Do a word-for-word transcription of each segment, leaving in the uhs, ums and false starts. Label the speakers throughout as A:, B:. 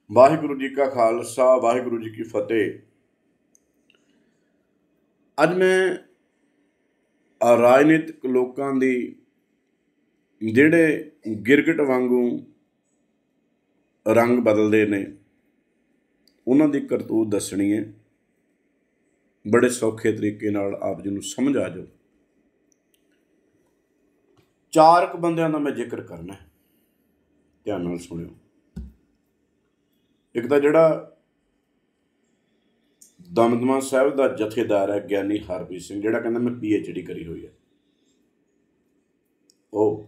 A: ਵਾਹਿਗੁਰੂ जी का खालसा वाहिगुरू जी की फतेह। ਅੱਜ ਮੈਂ ਰਾਜਨੀਤਿਕ ਲੋਕਾਂ ਦੀ ਜਿਹੜੇ ਗਿਰਗਿਟ ਵਾਂਗੂ ਰੰਗ ਬਦਲਦੇ ਨੇ ਉਹਨਾਂ ਦੀ ਕਰਤੂਤ ਦੱਸਣੀ ਹੈ। ਬੜੇ ਸੌਖੇ ਤਰੀਕੇ ਨਾਲ ਆਪ ਜੀ ਨੂੰ ਸਮਝ ਆ ਜਾਓ। ਚਾਰ ਕੁ ਬੰਦਿਆਂ ਦਾ ਮੈਂ ਜ਼ਿਕਰ ਕਰਨਾ, ਧਿਆਨ ਨਾਲ ਸੁਣਿਓ। ਇੱਕ ਤਾਂ ਜਿਹੜਾ ਦਮਦਮਾ ਸਾਹਿਬ ਦਾ ਜਥੇਦਾਰ ਹੈ ਗਿਆਨੀ ਹਰਪ੍ਰੀਤ ਸਿੰਘ, ਜਿਹੜਾ ਕਹਿੰਦਾ ਮੈਂ ਪੀ ਐਚ ਡੀ ਕਰੀ ਹੋਈ ਹੈ। ਉਹ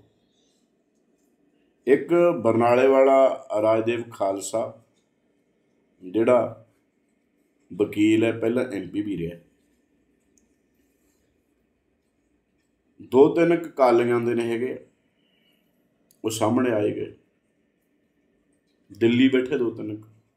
A: ਇੱਕ ਬਰਨਾਲੇ ਵਾਲਾ ਰਾਜਦੇਵ ਖਾਲਸਾ, ਜਿਹੜਾ ਵਕੀਲ ਹੈ, ਪਹਿਲਾਂ ਐਮ ਪੀ ਵੀ ਰਿਹਾ। ਦੋ ਤਿੰਨ ਕਾਲੀਆਂ ਦੇ ਨੇ ਹੈਗੇ, ਉਹ ਸਾਹਮਣੇ ਆਏ ਗਏ। ਦਿੱਲੀ ਬੈਠੇ ਦੋ ਤਿੰਨ।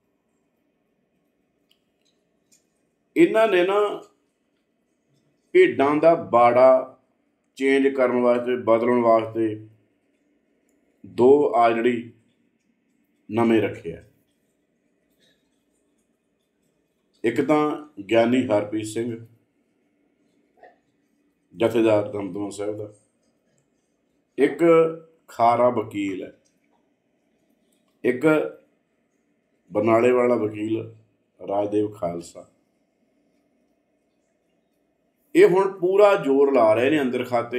A: ਇਹਨਾਂ ਨੇ ਨਾ ਭੇਡਾਂ ਦਾ ਬਾੜਾ ਚੇਂਜ ਕਰਨ ਵਾਸਤੇ, ਬਦਲਣ ਵਾਸਤੇ ਦੋ ਆ ਜਿਹੜੀ ਨਵੇਂ ਰੱਖਿਆ। ਇੱਕ ਤਾਂ ਗਿਆਨੀ ਹਰਪ੍ਰੀਤ ਸਿੰਘ ਜਥੇਦਾਰ ਦਮਦਮਾ ਸਾਹਿਬ ਦਾ, ਇੱਕ ਖਾਰਾ ਵਕੀਲ ਹੈ, ਇੱਕ ਬਰਨਾਲੇ ਵਾਲਾ ਵਕੀਲ ਰਾਜਦੇਵ ਖਾਲਸਾ। ਇਹ ਹੁਣ ਪੂਰਾ ਜ਼ੋਰ ਲਾ ਰਹੇ ਨੇ ਅੰਦਰ ਖਾਤੇ।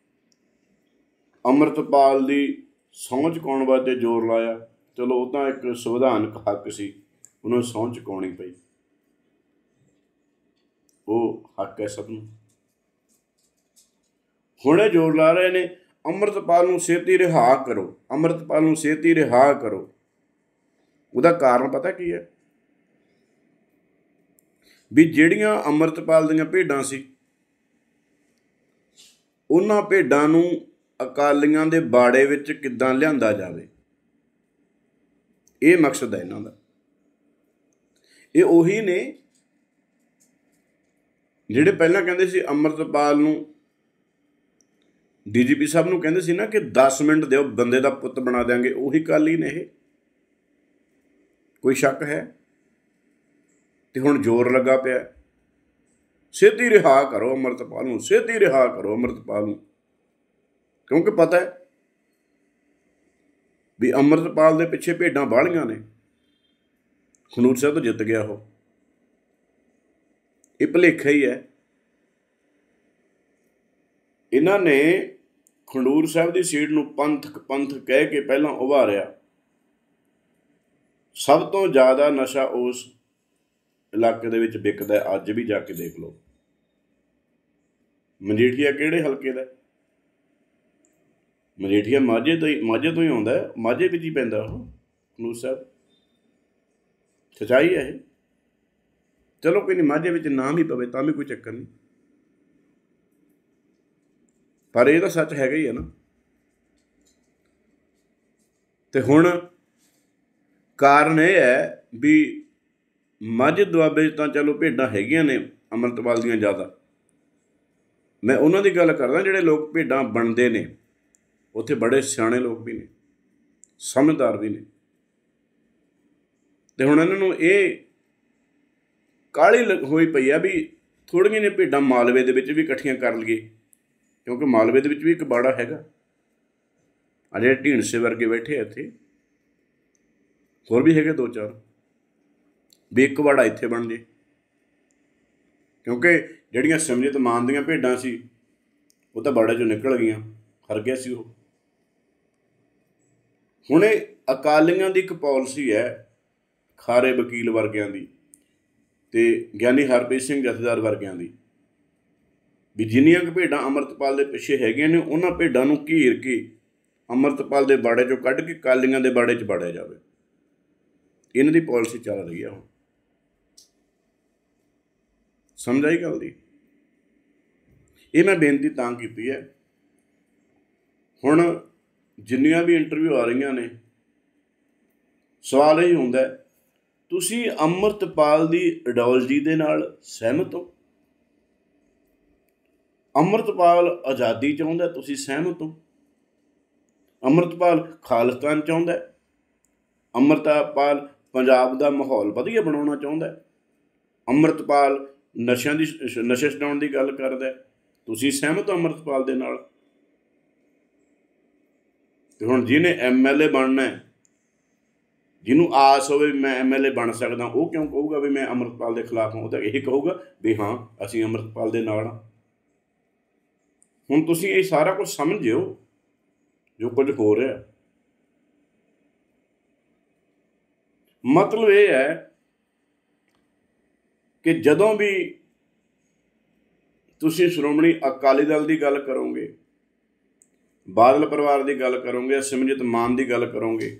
A: ਅੰਮ੍ਰਿਤਪਾਲ ਦੀ ਸਹੁੰ ਚੁਕਾਉਣ ਵਾਸਤੇ ਜ਼ੋਰ ਲਾਇਆ। ਚਲੋ ਉਹ ਤਾਂ ਇੱਕ ਸੰਵਿਧਾਨਕ ਹੱਕ ਸੀ, ਉਹਨਾਂ ਨੂੰ ਸਹੁੰ ਚੁਕਾਉਣੀ ਪਈ। ਉਹ ਹੱਕ ਹੈ ਸਭ ਨੂੰ। ਹੁਣ ਇਹ ਜ਼ੋਰ ਲਾ ਰਹੇ ਨੇ ਅੰਮ੍ਰਿਤਪਾਲ ਨੂੰ ਛੇਤੀ ਰਿਹਾ ਕਰੋ, ਅੰਮ੍ਰਿਤਪਾਲ ਨੂੰ ਛੇਤੀ ਰਿਹਾ ਕਰੋ। ਉਹਦਾ ਕਾਰਨ ਪਤਾ ਕੀ ਹੈ? ਵੀ ਜਿਹੜੀਆਂ ਅੰਮ੍ਰਿਤਪਾਲ ਦੀਆਂ ਭੇਡਾਂ ਸੀ, ਉਹਨਾਂ ਭੇਡਾਂ ਨੂੰ ਅਕਾਲੀਆਂ ਦੇ ਬਾੜੇ ਵਿੱਚ ਕਿੱਦਾਂ ਲਿਆਂਦਾ ਜਾਵੇ, ਇਹ ਮਕਸਦ ਹੈ ਇਹਨਾਂ ਦਾ। ਇਹ ਉਹੀ ਨੇ ਜਿਹੜੇ ਪਹਿਲਾਂ ਕਹਿੰਦੇ ਸੀ ਅੰਮ੍ਰਿਤਪਾਲ ਨੂੰ, ਡੀ ਜੀ ਪੀ ਸਾਹਿਬ ਨੂੰ ਕਹਿੰਦੇ ਸੀ ਨਾ ਕਿ ਦਸ ਮਿੰਟ ਦਿਓ, ਬੰਦੇ ਦਾ ਪੁੱਤ ਬਣਾ ਦਿਆਂਗੇ। ਉਹੀ ਅਕਾਲੀ ਨੇ ਇਹ, ਕੋਈ ਸ਼ੱਕ ਹੈ? ਤੇ ਹੁਣ ਜ਼ੋਰ ਲੱਗਾ ਪਿਆ, ਛੇਤੀ ਰਿਹਾ ਕਰੋ ਅੰਮ੍ਰਿਤਪਾਲ ਨੂੰ, ਛੇਤੀ ਰਿਹਾ ਕਰੋ ਅੰਮ੍ਰਿਤਪਾਲ ਨੂੰ। ਕਿਉਂਕਿ ਪਤਾ ਹੈ ਵੀ ਅੰਮ੍ਰਿਤਪਾਲ ਦੇ ਪਿੱਛੇ ਭੇਡਾਂ ਬਾਹਲੀਆਂ ਨੇ। ਖਡੂਰ ਸਾਹਿਬ ਤੋਂ ਜਿੱਤ ਗਿਆ ਉਹ। ਇਹ ਭੁਲੇਖਾ ਹੀ ਹੈ। ਇਹਨਾਂ ਨੇ ਖਡੂਰ ਸਾਹਿਬ ਦੀ ਸੀਟ ਨੂੰ ਪੰਥਕ ਪੰਥ ਕਹਿ ਕੇ ਪਹਿਲਾਂ ਉਭਾਰਿਆ। ਸਭ ਤੋਂ ਜ਼ਿਆਦਾ ਨਸ਼ਾ ਉਸ ਇਲਾਕੇ ਦੇ ਵਿੱਚ ਵਿਕਦਾ। ਅੱਜ ਵੀ ਜਾ ਕੇ ਦੇਖ ਲਓ। ਮਜੀਠੀਆ ਕਿਹੜੇ ਹਲਕੇ ਦਾ? ਮਜੀਠੀਆ ਮਾਝੇ ਤੋਂ ਹੀ, ਮਾਝੇ ਤੋਂ ਹੀ ਆਉਂਦਾ, ਮਾਝੇ ਵਿੱਚ ਹੀ ਪੈਂਦਾ ਉਹ ਖਡੂਰ ਸਾਹਿਬ। ਸੱਚਾਈ ਹੈ ਇਹ। ਚਲੋ ਕੋਈ ਨਹੀਂ, ਮਾਝੇ ਵਿੱਚ ਨਾਮ ਹੀ ਪਵੇ ਤਾਂ ਵੀ ਕੋਈ ਚੱਕਰ ਨਹੀਂ, ਪਰ ਇਹ ਤਾਂ ਸੱਚ ਹੈਗਾ ਹੀ ਹੈ ਨਾ। ਤੇ ਹੁਣ ਕਾਰਨ ਇਹ ਹੈ ਵੀ ਮਾਝੇ ਦੁਆਬੇ ਤਾਂ ਚਲੋ ਭੇਡਾਂ ਹੈਗੀਆਂ ਨੇ ਅੰਮ੍ਰਿਤਪਾਲ ਦੀਆਂ ਜ਼ਿਆਦਾ। ਮੈਂ ਉਹਨਾਂ ਦੀ ਗੱਲ ਕਰਦਾ ਜਿਹੜੇ ਲੋਕ ਭੇਡਾਂ ਬਣਦੇ ਨੇ। ਉੱਥੇ ਬੜੇ ਸਿਆਣੇ ਲੋਕ ਵੀ ਨੇ, ਸਮਝਦਾਰ ਵੀ ਨੇ। ਤੇ ਹੁਣ ਇਹਨਾਂ ਨੂੰ ਇਹ ਕਾਹਲੀ ਹੋਈ ਪਈ ਆ ਵੀ ਥੋੜ੍ਹੀਆਂ ਜਿਹੀਆਂ ਭੇਡਾਂ ਮਾਲਵੇ ਦੇ ਵਿੱਚ ਵੀ ਇਕੱਠੀਆਂ ਕਰ ਲਈਏ, ਕਿਉਂਕਿ ਮਾਲਵੇ ਦੇ ਵਿੱਚ ਵੀ ਇੱਕ ਬਾੜਾ ਹੈਗਾ। ਆ ਜਿਹੜੇ ਢੀਂਡਸੇ ਵਰਗੇ ਬੈਠੇ ਆ ਇੱਥੇ, ਹੋਰ ਵੀ ਹੈਗੇ ਦੋ ਚਾਰ, ਵੀ ਇੱਕ ਬਾੜਾ ਇੱਥੇ ਬਣ ਜੇ। ਕਿਉਂਕਿ ਜਿਹੜੀਆਂ ਸਿਮਰਜੀਤ ਮਾਨ ਦੀਆਂ ਭੇਡਾਂ ਸੀ ਉਹ ਤਾਂ ਬਾੜੇ 'ਚੋਂ ਨਿਕਲ ਗਈਆਂ, ਹਰ ਗਿਆ ਸੀ ਉਹ। ਹੁਣ ਇਹ ਅਕਾਲੀਆਂ ਦੀ ਇੱਕ ਪਾਲਿਸੀ ਹੈ, ਖਾਰੇ ਵਕੀਲ ਵਰਗਿਆਂ ਦੀ ਤੇ ਗਿਆਨੀ ਹਰਪ੍ਰੀਤ ਸਿੰਘ ਜਥੇਦਾਰ ਵਰਗਿਆਂ ਦੀ, ਵੀ ਜਿੰਨੀਆਂ ਕੁ ਭੇਡਾਂ ਅੰਮ੍ਰਿਤਪਾਲ ਦੇ ਪਿੱਛੇ ਹੈਗੀਆਂ ਨੇ ਉਹਨਾਂ ਭੇਡਾਂ ਨੂੰ ਘੇਰ ਕੇ ਅੰਮ੍ਰਿਤਪਾਲ ਦੇ ਬਾੜੇ 'ਚੋਂ ਕੱਢ ਕੇ ਅਕਾਲੀਆਂ ਦੇ ਬਾੜੇ 'ਚ ਬਾੜਿਆ ਜਾਵੇ। ਇਹਨਾਂ ਦੀ ਪਾਲਿਸੀ ਚੱਲ ਰਹੀ ਆ ਹੁਣ। ਸਮਝ ਆਈ ਗੱਲ ਦੀ? ਇਹ ਮੈਂ ਬੇਨਤੀ ਤਾਂ ਕੀਤੀ ਹੈ। ਹੁਣ ਜਿੰਨੀਆਂ ਵੀ ਇੰਟਰਵਿਊ ਆ ਰਹੀਆਂ ਨੇ, ਸਵਾਲ ਇਹ ਹੁੰਦਾ, ਤੁਸੀਂ ਅੰਮ੍ਰਿਤਪਾਲ ਦੀ ਆਈਡੀਓਲੋਜੀ ਦੇ ਨਾਲ ਸਹਿਮਤ ਹੋ? ਅੰਮ੍ਰਿਤਪਾਲ ਆਜ਼ਾਦੀ ਚਾਹੁੰਦਾ, ਤੁਸੀਂ ਸਹਿਮਤ ਹੋ? ਅੰਮ੍ਰਿਤਪਾਲ ਖਾਲਿਸਤਾਨ ਚਾਹੁੰਦਾ, ਅੰਮ੍ਰਿਤਪਾਲ ਪੰਜਾਬ ਦਾ ਮਾਹੌਲ ਵਧੀਆ ਬਣਾਉਣਾ ਚਾਹੁੰਦਾ। ਅੰਮ੍ਰਿਤਪਾਲ ਨਸ਼ਿਆਂ ਦੀ ਨਸ਼ੇ ਛਡਾਉਣ ਦੀ ਗੱਲ ਕਰਦਾ, ਤੁਸੀਂ ਸਹਿਮਤ ਹੋ ਅੰਮ੍ਰਿਤਪਾਲ ਦੇ ਨਾਲ? ਤੇ ਹੁਣ ਜਿਹਨੇ ਐਮ ਐਲ ਏ ਬਣਨਾ, ਜਿਹਨੂੰ ਆਸ ਹੋਵੇ ਵੀ ਮੈਂ ਐਮ ਐਲ ਏ ਬਣ ਸਕਦਾ, ਉਹ ਕਿਉਂ ਕਹੂਗਾ ਵੀ ਮੈਂ ਅੰਮ੍ਰਿਤਪਾਲ ਦੇ ਖਿਲਾਫ ਹਾਂ? ਉਹ ਤਾਂ ਇਹੀ ਕਹੂਗਾ ਵੀ ਹਾਂ ਅਸੀਂ ਅੰਮ੍ਰਿਤਪਾਲ ਦੇ ਨਾਲ ਹਾਂ। ਹੁਣ ਤੁਸੀਂ ਇਹ ਸਾਰਾ ਕੁਝ ਸਮਝਿਓ ਜੋ ਕੁਝ ਹੋ ਰਿਹਾ। ਮਤਲਬ ਇਹ ਹੈ ਕਿ ਜਦੋਂ ਵੀ ਤੁਸੀਂ ਸ਼੍ਰੋਮਣੀ ਅਕਾਲੀ ਦਲ ਦੀ ਗੱਲ ਕਰੋਗੇ, ਬਾਦਲ ਪਰਿਵਾਰ ਦੀ ਗੱਲ ਕਰੋਗੇ, ਸਿਮਰਜੀਤ ਮਾਨ ਦੀ ਗੱਲ ਕਰੋਗੇ,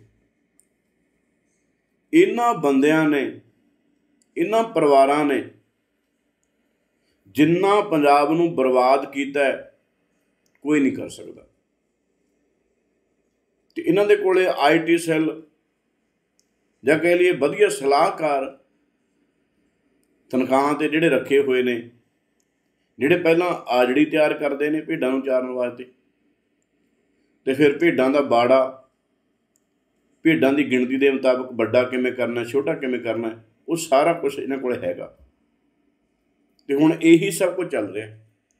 A: ਇਹਨਾਂ ਬੰਦਿਆਂ ਨੇ, ਇਹਨਾਂ ਪਰਿਵਾਰਾਂ ਨੇ ਜਿੰਨਾ ਪੰਜਾਬ ਨੂੰ ਬਰਬਾਦ ਕੀਤਾ ਕੋਈ ਨਹੀਂ ਕਰ ਸਕਦਾ। ਤੇ ਇਹਨਾਂ ਦੇ ਕੋਲੇ ਆਈ ਟੀ ਸੈੱਲ ਜਾਂ ਕਹਿ ਲਈਏ ਵਧੀਆ ਸਲਾਹਕਾਰ ਤਨਖਾਹਾਂ ਤੇ ਜਿਹੜੇ ਰੱਖੇ ਹੋਏ ਨੇ, ਜਿਹੜੇ ਪਹਿਲਾਂ ਆਜੜੀ ਤਿਆਰ ਕਰਦੇ ਨੇ ਭੇਡਾਂ ਨੂੰ ਚਾਰਨ ਵਾਸਤੇ, ਤੇ ਫਿਰ ਭੇਡਾਂ ਦਾ ਬਾੜਾ, ਭੇਡਾਂ ਦੀ ਗਿਣਤੀ ਦੇ ਮੁਤਾਬਕ ਵੱਡਾ ਕਿਵੇਂ ਕਰਨਾ, ਛੋਟਾ ਕਿਵੇਂ ਕਰਨਾ, ਉਹ ਸਾਰਾ ਕੁਛ ਇਹਨਾਂ ਕੋਲ ਹੈਗਾ। ਤੇ ਹੁਣ ਇਹੀ ਸਭ ਕੁਝ ਚੱਲ ਰਿਹਾ।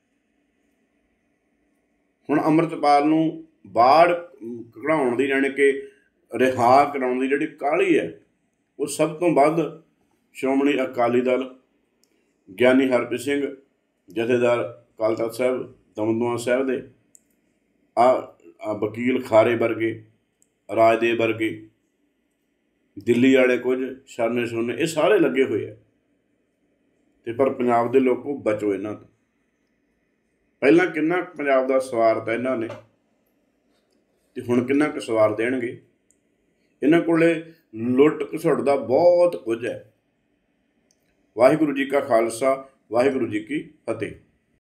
A: ਹੁਣ ਅੰਮ੍ਰਿਤਪਾਲ ਨੂੰ ਬਾੜ ਕਢਾਉਣ ਦੀ, ਜਾਣੀ ਕਿ ਰਿਹਾ ਕਰਾਉਣ ਦੀ ਜਿਹੜੀ ਕਾਹਲੀ ਹੈ, ਉਹ ਸਭ ਤੋਂ ਵੱਧ ਸ਼੍ਰੋਮਣੀ ਅਕਾਲੀ ਦਲ, ਗਿਆਨੀ ਹਰਪ੍ਰੀਤ ਸਿੰਘ ਜਥੇਦਾਰ ਅਕਾਲ ਤਖ਼ਤ ਸਾਹਿਬ ਦਮਦਮਾ ਸਾਹਿਬ ਦੇ, ਆ ਵਕੀਲ ਖਾਰੇ ਵਰਗੇ, ਰਾਜਦੇਵ ਵਰਗੇ, ਦਿੱਲੀ ਵਾਲੇ ਕੁਝ ਸ਼ਰਨੇ ਸੁਰਨੇ, ਇਹ ਸਾਰੇ ਲੱਗੇ ਹੋਏ ਆ। ਤੇ ਪਰ ਪੰਜਾਬ ਦੇ ਲੋਕੋ ਬਚੋ ਇਹਨਾਂ ਤੋਂ। ਪਹਿਲਾਂ ਕਿੰਨਾ ਪੰਜਾਬ ਦਾ ਸਵਾਰਤਾ ਇਹਨਾਂ ਨੇ, ਤੇ ਹੁਣ ਕਿੰਨਾ ਕੁ ਸਵਾਰ ਦੇਣਗੇ। ਇਹਨਾਂ ਕੋਲੇ ਲੁੱਟ ਘਸੁੱਟ ਦਾ ਬਹੁਤ ਕੁਝ ਹੈ। ਵਾਹਿਗੁਰੂ ਜੀ ਕਾ ਖਾਲਸਾ, ਵਾਹਿਗੁਰੂ ਜੀ ਕੀ ਫਤਿਹ।